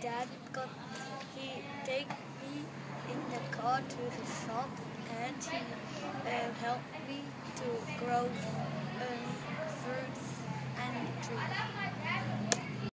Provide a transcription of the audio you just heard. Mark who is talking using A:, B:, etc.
A: dad got he take me in the car to the shop and he helped me to grow